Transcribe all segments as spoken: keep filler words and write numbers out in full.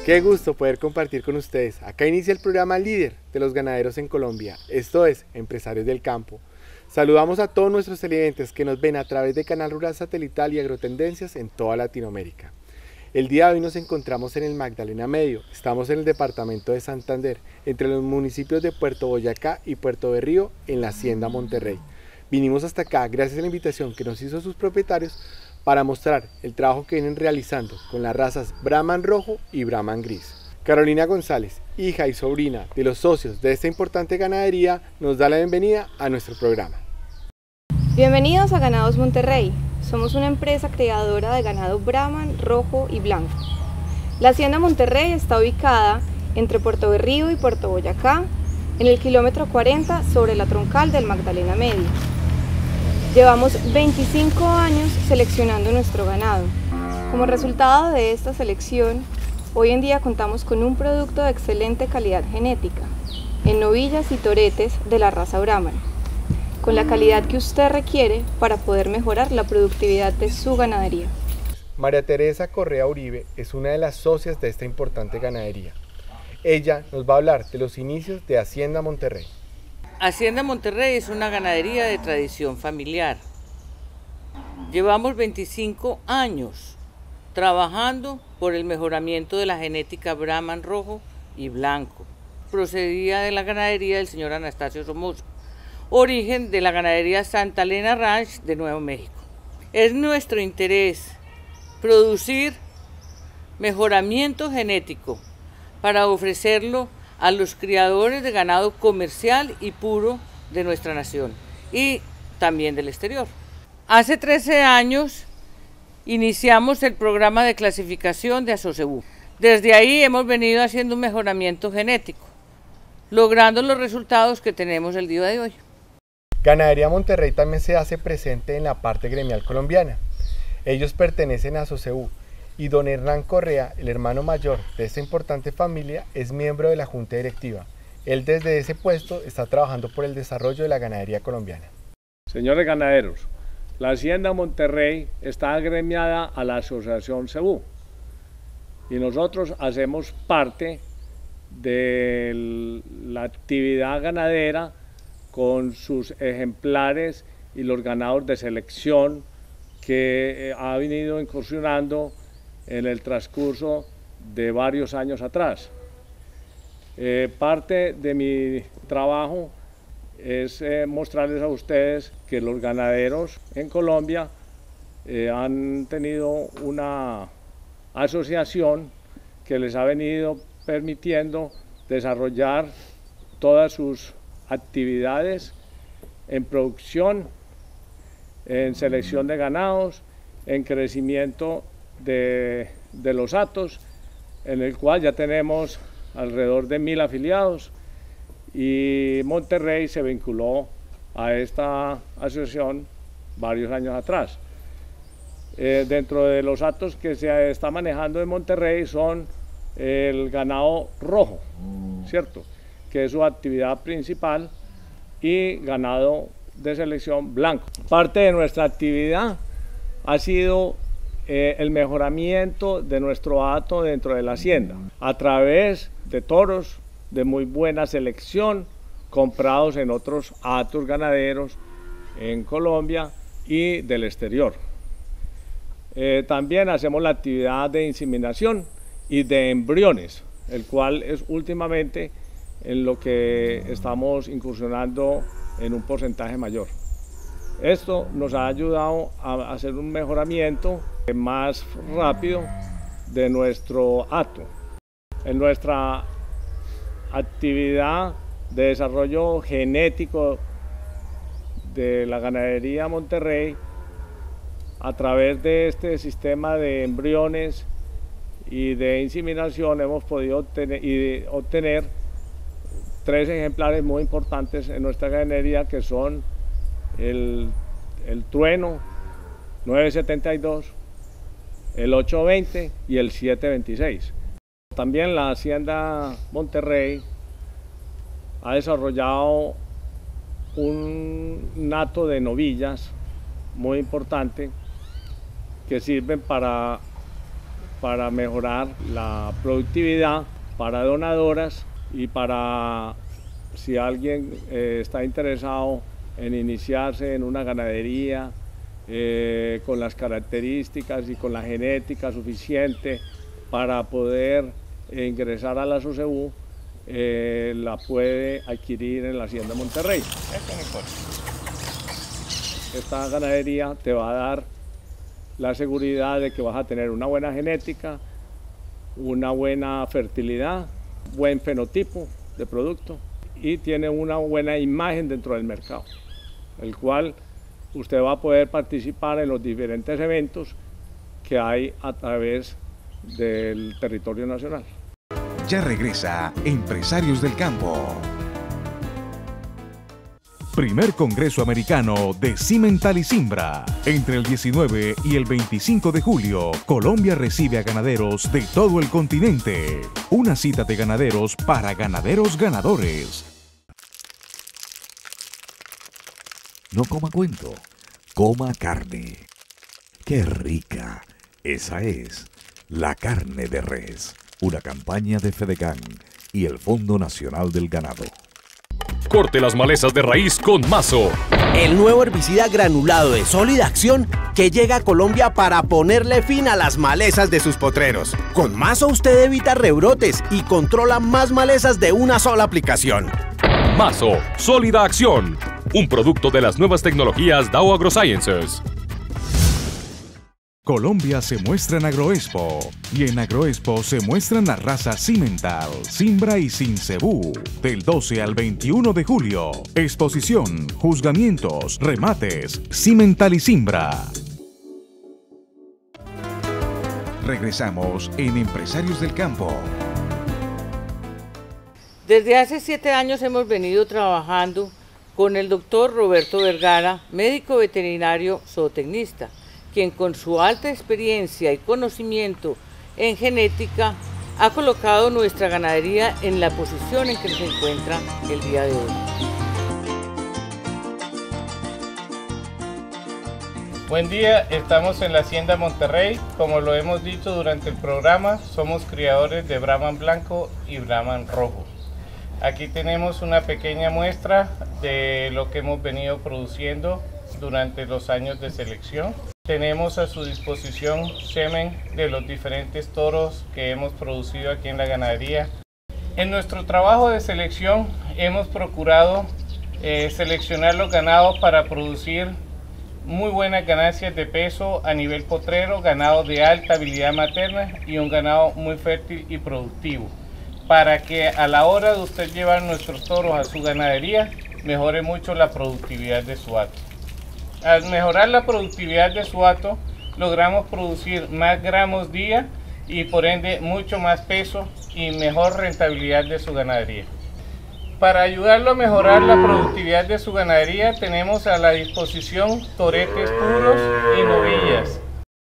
Qué gusto poder compartir con ustedes. Acá inicia el programa líder de los ganaderos en Colombia, esto es Empresarios del Campo. Saludamos a todos nuestros televidentes que nos ven a través de Canal Rural Satelital y Agrotendencias en toda Latinoamérica. El día de hoy nos encontramos en el Magdalena Medio, estamos en el departamento de Santander, entre los municipios de Puerto Boyacá y Puerto Berrío, en la Hacienda Monterrey. Vinimos hasta acá gracias a la invitación que nos hizo sus propietarios para mostrar el trabajo que vienen realizando con las razas Brahman Rojo y Brahman Gris. Carolina González, hija y sobrina de los socios de esta importante ganadería, nos da la bienvenida a nuestro programa. Bienvenidos a Ganados Monterrey. Somos una empresa creadora de ganado Brahman, Rojo y Blanco. La Hacienda Monterrey está ubicada entre Puerto Berrío y Puerto Boyacá, en el kilómetro cuarenta sobre la troncal del Magdalena Medio. Llevamos veinticinco años seleccionando nuestro ganado. Como resultado de esta selección, hoy en día contamos con un producto de excelente calidad genética, en novillas y toretes de la raza Brahman, con la calidad que usted requiere para poder mejorar la productividad de su ganadería. María Teresa Correa Uribe es una de las socias de esta importante ganadería. Ella nos va a hablar de los inicios de Hacienda Monterrey. Hacienda Monterrey es una ganadería de tradición familiar. Llevamos veinticinco años trabajando por el mejoramiento de la genética Brahman Rojo y Blanco. Procedía de la ganadería del señor Anastasio Somoza, origen de la ganadería Santa Elena Ranch de Nuevo México. Es nuestro interés producir mejoramiento genético para ofrecerlo a los criadores de ganado comercial y puro de nuestra nación y también del exterior. Hace trece años iniciamos el programa de clasificación de Asocebú. Desde ahí hemos venido haciendo un mejoramiento genético, logrando los resultados que tenemos el día de hoy. Ganadería Monterrey también se hace presente en la parte gremial colombiana. Ellos pertenecen a Asocebú y don Hernán Correa, el hermano mayor de esta importante familia, es miembro de la junta directiva. Él desde ese puesto está trabajando por el desarrollo de la ganadería colombiana. Señores ganaderos, la Hacienda Monterrey está agremiada a la Asociación Cebú y nosotros hacemos parte de la actividad ganadera con sus ejemplares y los ganados de selección que ha venido incursionando en el transcurso de varios años atrás. Eh, parte de mi trabajo es eh, mostrarles a ustedes que los ganaderos en Colombia eh, han tenido una asociación que les ha venido permitiendo desarrollar todas sus actividades en producción, en selección de ganados, en crecimiento de, de los hatos, en el cual ya tenemos alrededor de mil afiliados, y Monterrey se vinculó a esta asociación varios años atrás. Eh, dentro de los hatos que se está manejando en Monterrey son el ganado rojo, ¿cierto?, que es su actividad principal, y ganado de selección blanco. Parte de nuestra actividad ha sido eh, el mejoramiento de nuestro hato dentro de la hacienda, a través de toros de muy buena selección, comprados en otros hatos ganaderos en Colombia y del exterior. Eh, también hacemos la actividad de inseminación y de embriones, el cual es últimamente en lo que estamos incursionando en un porcentaje mayor. Esto nos ha ayudado a hacer un mejoramiento más rápido de nuestro hato. En nuestra actividad de desarrollo genético de la ganadería Monterrey, a través de este sistema de embriones y de inseminación hemos podido obtener, y obtener tres ejemplares muy importantes en nuestra ganadería, que son el, el Trueno nueve setenta y dos, el ocho veinte y el siete veintiséis. También la Hacienda Monterrey ha desarrollado un nato de novillas muy importante que sirven para, para mejorar la productividad para donadoras y para si alguien eh, está interesado en iniciarse en una ganadería eh, con las características y con la genética suficiente para poder eh, ingresar a la S O C E U, eh, la puede adquirir en la Hacienda Monterrey. Esta ganadería te va a dar la seguridad de que vas a tener una buena genética, una buena fertilidad, buen fenotipo de producto y tiene una buena imagen dentro del mercado, el cual usted va a poder participar en los diferentes eventos que hay a través del territorio nacional. Ya regresa Empresarios del Campo. Primer Congreso Americano de Cimental y Cimbra. Entre el diecinueve y el veinticinco de julio, Colombia recibe a ganaderos de todo el continente. Una cita de ganaderos para ganaderos ganadores. No coma cuento, coma carne. ¡Qué rica! Esa es la carne de res. Una campaña de Fedegan y el Fondo Nacional del Ganado. Corte las malezas de raíz con Mazo. El nuevo herbicida granulado de sólida acción que llega a Colombia para ponerle fin a las malezas de sus potreros. Con Mazo usted evita rebrotes y controla más malezas de una sola aplicación. Mazo, sólida acción. Un producto de las nuevas tecnologías Dow AgroSciences. Colombia se muestra en Agroexpo y en Agroexpo se muestran las razas Cimental, Cimbra y Cincebú del doce al veintiuno de julio. Exposición, juzgamientos, remates, Cimental y Cimbra. Regresamos en Empresarios del Campo. Desde hace siete años hemos venido trabajando con el doctor Roberto Vergara, médico veterinario zootecnista, quien con su alta experiencia y conocimiento en genética ha colocado nuestra ganadería en la posición en que se encuentra el día de hoy. Buen día, estamos en la Hacienda Monterrey. Como lo hemos dicho durante el programa, somos criadores de Brahman blanco y Brahman rojo. Aquí tenemos una pequeña muestra de lo que hemos venido produciendo durante los años de selección. Tenemos a su disposición semen de los diferentes toros que hemos producido aquí en la ganadería. En nuestro trabajo de selección hemos procurado eh, seleccionar los ganados para producir muy buenas ganancias de peso a nivel potrero, ganado de alta habilidad materna y un ganado muy fértil y productivo, para que a la hora de usted llevar nuestros toros a su ganadería mejore mucho la productividad de su hato. Al mejorar la productividad de su hato, logramos producir más gramos día y por ende mucho más peso y mejor rentabilidad de su ganadería. Para ayudarlo a mejorar la productividad de su ganadería, tenemos a la disposición toretes puros y novillas.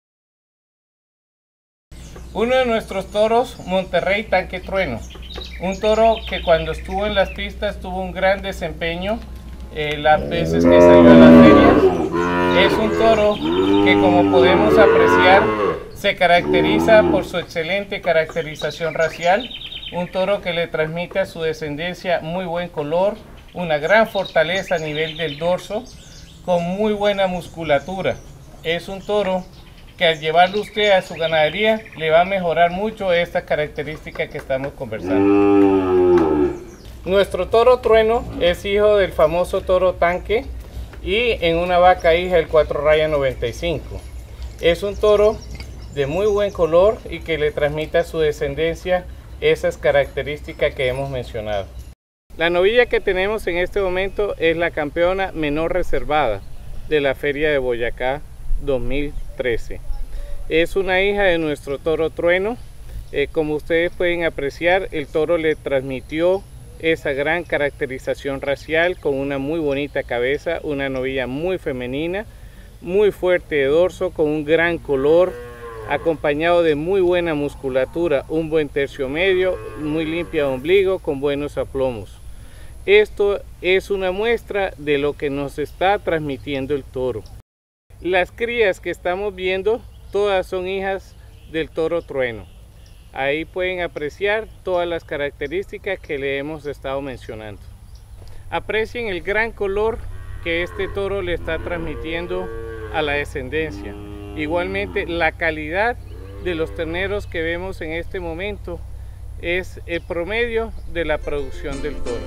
Uno de nuestros toros, Monterrey Tanque Trueno, un toro que cuando estuvo en las pistas tuvo un gran desempeño eh, las veces que salió a las ferias. Es un toro que, como podemos apreciar, se caracteriza por su excelente caracterización racial, un toro que le transmite a su descendencia muy buen color, una gran fortaleza a nivel del dorso, con muy buena musculatura. Es un toro que al llevarlo usted a su ganadería le va a mejorar mucho esta característica que estamos conversando. Nuestro toro Trueno es hijo del famoso toro Tanque y en una vaca hija del cuatro raya noventa y cinco. Es un toro de muy buen color y que le transmite a su descendencia esas características que hemos mencionado. La novilla que tenemos en este momento es la campeona menor reservada de la Feria de Boyacá dos mil trece. Es una hija de nuestro toro Trueno. Eh, como ustedes pueden apreciar, el toro le transmitió esa gran caracterización racial con una muy bonita cabeza, una novilla muy femenina, muy fuerte de dorso, con un gran color, acompañado de muy buena musculatura, un buen tercio medio, muy limpia de ombligo, con buenos aplomos. Esto es una muestra de lo que nos está transmitiendo el toro. Las crías que estamos viendo, todas son hijas del toro trueno. Ahí pueden apreciar todas las características que le hemos estado mencionando. Aprecien el gran color que este toro le está transmitiendo a la descendencia. Igualmente la calidad de los terneros que vemos en este momento es el promedio de la producción del toro.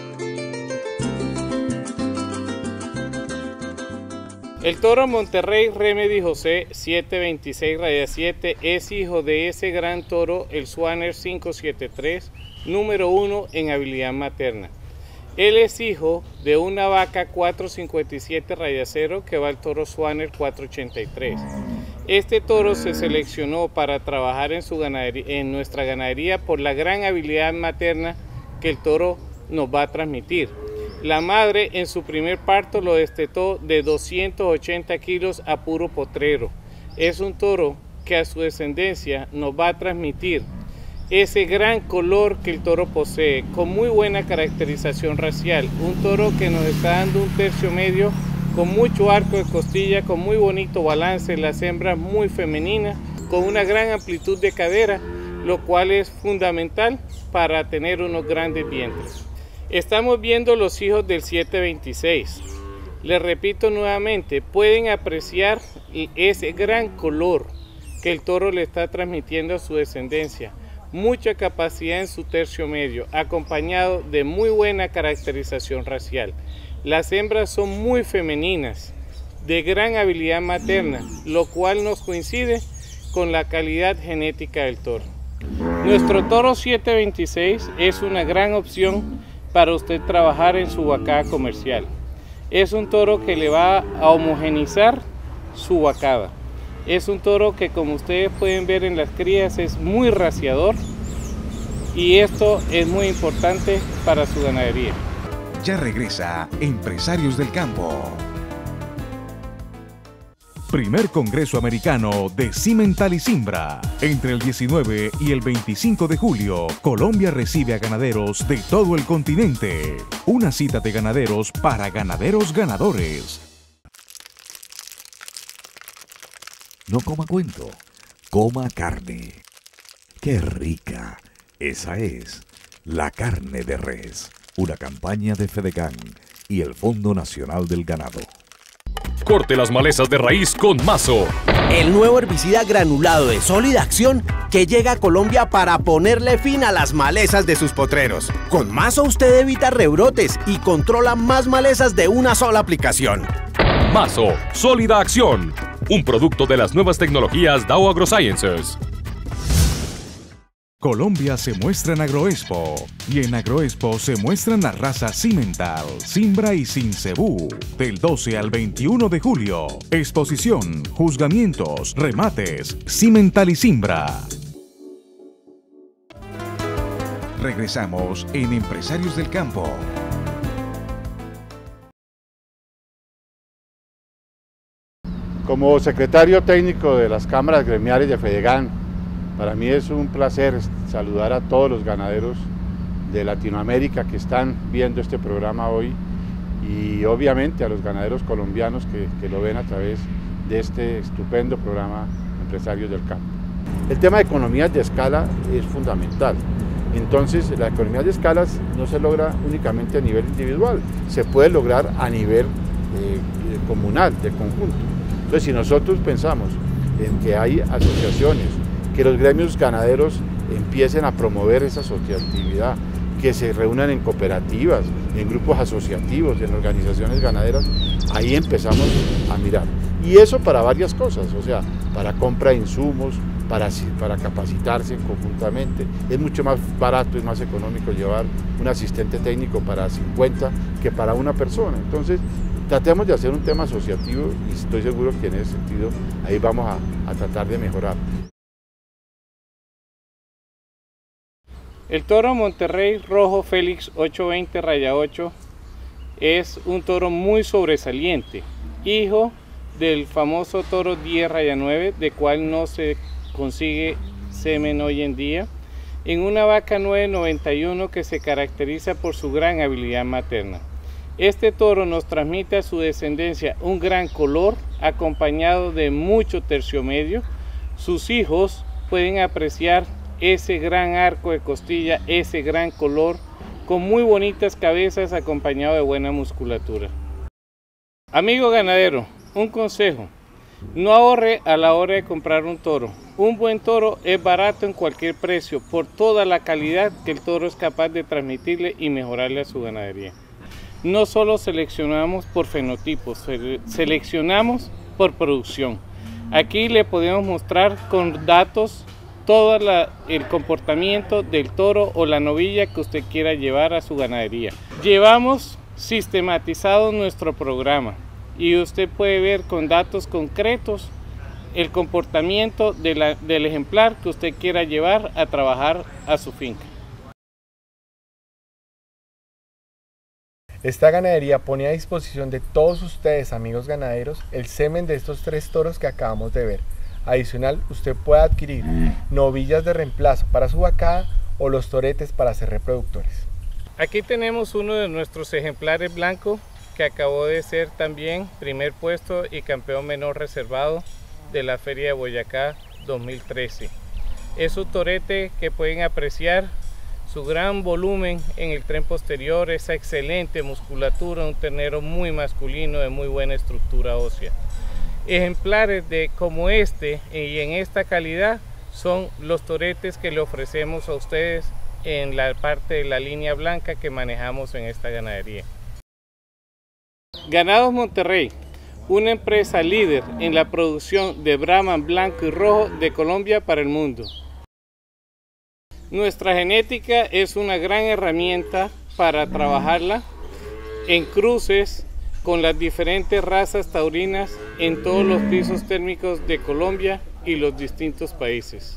El toro Monterrey Remedy José siete veintiséis raya siete es hijo de ese gran toro, el Swanner cinco setenta y tres, número uno en habilidad materna. Él es hijo de una vaca cuatro cincuenta y siete raya cero que va al toro Swanner cuatro ochenta y tres. Este toro se seleccionó para trabajar en, su ganadería, en nuestra ganadería por la gran habilidad materna que el toro nos va a transmitir. La madre en su primer parto lo destetó de doscientos ochenta kilos a puro potrero. Es un toro que a su descendencia nos va a transmitir ese gran color que el toro posee, con muy buena caracterización racial. Un toro que nos está dando un tercio medio con mucho arco de costilla, con muy bonito balance, las hembras muy femeninas, con una gran amplitud de cadera, lo cual es fundamental para tener unos grandes vientres. Estamos viendo los hijos del siete veintiséis. Les repito nuevamente, pueden apreciar ese gran color que el toro le está transmitiendo a su descendencia. Mucha capacidad en su tercio medio, acompañado de muy buena caracterización racial. Las hembras son muy femeninas, de gran habilidad materna, lo cual nos coincide con la calidad genética del toro. Nuestro toro siete veintiséis es una gran opción para usted trabajar en su vacada comercial. Es un toro que le va a homogenizar su vacada. Es un toro que, como ustedes pueden ver en las crías, es muy raciador y esto es muy importante para su ganadería. Ya regresa Empresarios del Campo. Primer Congreso Americano de Cimental y Cimbra. Entre el diecinueve y el veinticinco de julio, Colombia recibe a ganaderos de todo el continente. Una cita de ganaderos para ganaderos ganadores. No coma cuento, coma carne. ¡Qué rica! Esa es la carne de res. Una campaña de Fedegan y el Fondo Nacional del Ganado. Corte las malezas de raíz con Mazo. El nuevo herbicida granulado de sólida acción que llega a Colombia para ponerle fin a las malezas de sus potreros. Con Mazo usted evita rebrotes y controla más malezas de una sola aplicación. Mazo, sólida acción. Un producto de las nuevas tecnologías Dow AgroSciences. Colombia se muestra en Agroexpo y en Agroexpo se muestran las razas Cimental, Cimbra y Cincebú del doce al veintiuno de julio. Exposición, juzgamientos, remates, Cimental y Cimbra. Regresamos en Empresarios del Campo. Como secretario técnico de las cámaras gremiales de Fedegan, para mí es un placer saludar a todos los ganaderos de Latinoamérica que están viendo este programa hoy y obviamente a los ganaderos colombianos que, que lo ven a través de este estupendo programa Empresarios del Campo. El tema de economías de escala es fundamental. Entonces, la economía de escala no se logra únicamente a nivel individual, se puede lograr a nivel eh, comunal, de conjunto. Entonces, si nosotros pensamos en que hay asociaciones, que los gremios ganaderos empiecen a promover esa asociatividad, que se reúnan en cooperativas, en grupos asociativos, en organizaciones ganaderas, ahí empezamos a mirar. Y eso para varias cosas, o sea, para compra de insumos, para, para capacitarse conjuntamente. Es mucho más barato y más económico llevar un asistente técnico para cincuenta que para una persona. Entonces, tratemos de hacer un tema asociativo y estoy seguro que en ese sentido ahí vamos a, a tratar de mejorar. El toro Monterrey Rojo Félix ocho veinte raya ocho es un toro muy sobresaliente, hijo del famoso toro diez raya nueve, de cual no se consigue semen hoy en día, en una vaca nueve noventa y uno que se caracteriza por su gran habilidad materna. Este toro nos transmite a su descendencia un gran color, acompañado de mucho tercio medio. Sus hijos pueden apreciar ese gran arco de costilla, ese gran color, con muy bonitas cabezas acompañado de buena musculatura. Amigo ganadero, un consejo: no ahorre a la hora de comprar un toro. Un buen toro es barato en cualquier precio por toda la calidad que el toro es capaz de transmitirle y mejorarle a su ganadería. No solo seleccionamos por fenotipos, seleccionamos por producción. Aquí le podemos mostrar con datos todo la, el comportamiento del toro o la novilla que usted quiera llevar a su ganadería. Llevamos sistematizado nuestro programa y usted puede ver con datos concretos el comportamiento de la, del ejemplar que usted quiera llevar a trabajar a su finca. Esta ganadería pone a disposición de todos ustedes, amigos ganaderos, el semen de estos tres toros que acabamos de ver. Adicional, usted puede adquirir novillas de reemplazo para su vacada o los toretes para ser reproductores. Aquí tenemos uno de nuestros ejemplares blancos que acabó de ser también primer puesto y campeón menor reservado de la Feria de Boyacá dos mil trece. Es un torete que pueden apreciar su gran volumen en el tren posterior, esa excelente musculatura, un ternero muy masculino de muy buena estructura ósea. Ejemplares de como este y en esta calidad son los toretes que le ofrecemos a ustedes en la parte de la línea blanca que manejamos en esta ganadería. Ganados Monterrey, una empresa líder en la producción de Brahman blanco y rojo de Colombia para el mundo. Nuestra genética es una gran herramienta para trabajarla en cruces con las diferentes razas taurinas en todos los pisos térmicos de Colombia y los distintos países.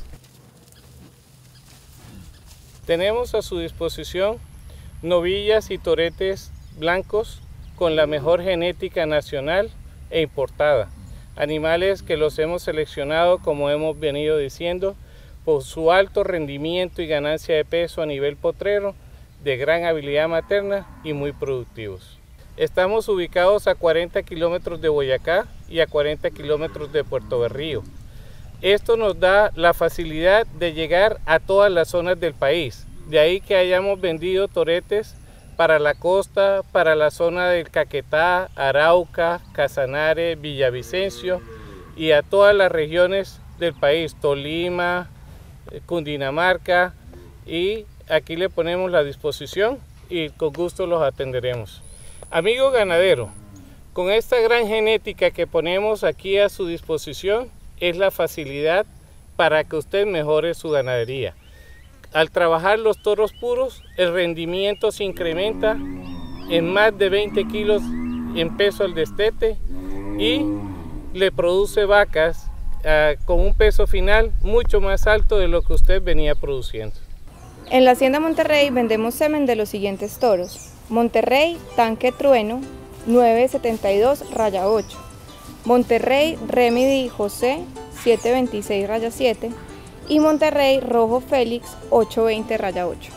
Tenemos a su disposición novillas y toretes blancos con la mejor genética nacional e importada. Animales que los hemos seleccionado, como hemos venido diciendo, por su alto rendimiento y ganancia de peso a nivel potrero, de gran habilidad materna y muy productivos. Estamos ubicados a cuarenta kilómetros de Boyacá y a cuarenta kilómetros de Puerto Berrío. Esto nos da la facilidad de llegar a todas las zonas del país. De ahí que hayamos vendido toretes para la costa, para la zona del Caquetá, Arauca, Casanare, Villavicencio y a todas las regiones del país, Tolima, Cundinamarca, y aquí le ponemos la disposición y con gusto los atenderemos. Amigo ganadero, con esta gran genética que ponemos aquí a su disposición es la facilidad para que usted mejore su ganadería. Al trabajar los toros puros, el rendimiento se incrementa en más de veinte kilos en peso al destete y le produce vacas Uh, con un peso final mucho más alto de lo que usted venía produciendo. En la Hacienda Monterrey vendemos semen de los siguientes toros: Monterrey Tanque Trueno nueve setenta y dos raya ocho, Monterrey Remedy José siete veintiséis raya siete y Monterrey Rojo Félix ocho veinte raya ocho.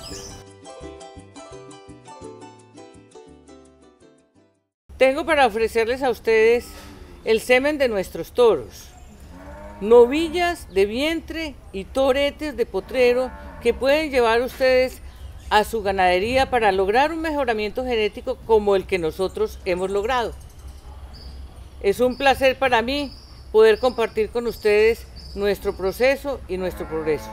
Tengo para ofrecerles a ustedes el semen de nuestros toros. Novillas de vientre y toretes de potrero que pueden llevar ustedes a su ganadería para lograr un mejoramiento genético como el que nosotros hemos logrado. Es un placer para mí poder compartir con ustedes nuestro proceso y nuestro progreso.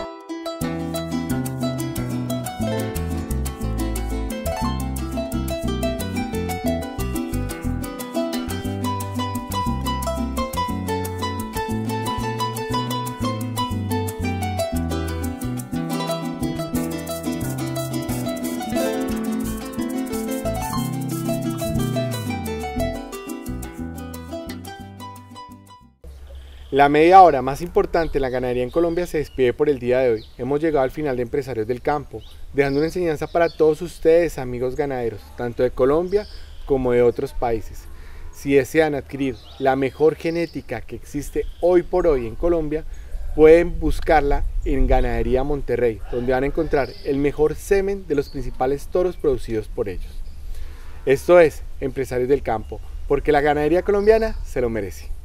La media hora más importante en la ganadería en Colombia se despide por el día de hoy. Hemos llegado al final de Empresarios del Campo, dejando una enseñanza para todos ustedes, amigos ganaderos, tanto de Colombia como de otros países. Si desean adquirir la mejor genética que existe hoy por hoy en Colombia, pueden buscarla en Ganadería Monterrey, donde van a encontrar el mejor semen de los principales toros producidos por ellos. Esto es Empresarios del Campo, porque la ganadería colombiana se lo merece.